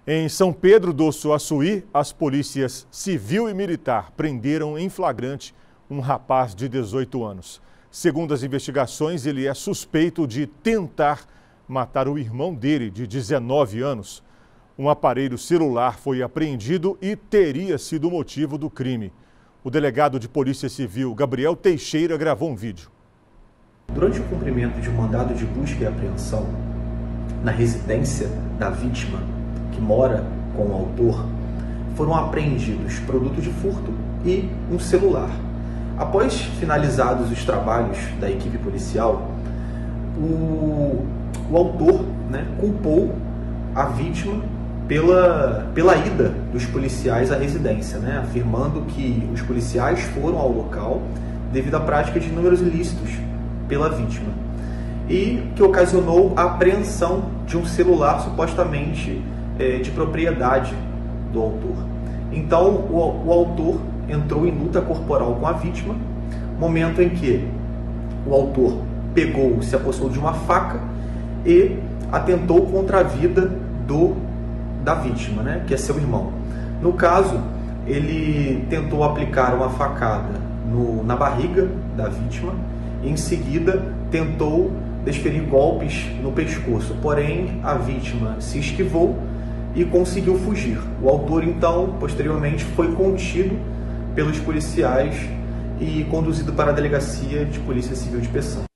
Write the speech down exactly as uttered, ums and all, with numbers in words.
Em São Pedro do Suaçuí, as polícias civil e militar prenderam em flagrante um rapaz de dezoito anos. Segundo as investigações, ele é suspeito de tentar matar o irmão dele, de dezenove anos. Um aparelho celular foi apreendido e teria sido o motivo do crime. O delegado de Polícia Civil, Gabriel Teixeira, gravou um vídeo. Durante o cumprimento de um mandado de busca e apreensão na residência da vítima, que mora com o autor, foram apreendidos produtos de furto e um celular. Após finalizados os trabalhos da equipe policial, o, o autor né, culpou a vítima pela, pela ida dos policiais à residência, né, afirmando que os policiais foram ao local devido à prática de inúmeros ilícitos pela vítima e que ocasionou a apreensão de um celular supostamente é, de propriedade do autor. Então o, o autor entrou em luta corporal com a vítima, momento em que o autor pegou, se apossou de uma faca e atentou contra a vida do, da vítima, né, que é seu irmão. No caso, ele tentou aplicar uma facada no, na barriga da vítima e em seguida tentou desferir golpes no pescoço, porém a vítima se esquivou e conseguiu fugir. O autor então, posteriormente, foi contido pelos policiais e conduzido para a Delegacia de Polícia Civil de Peçanha.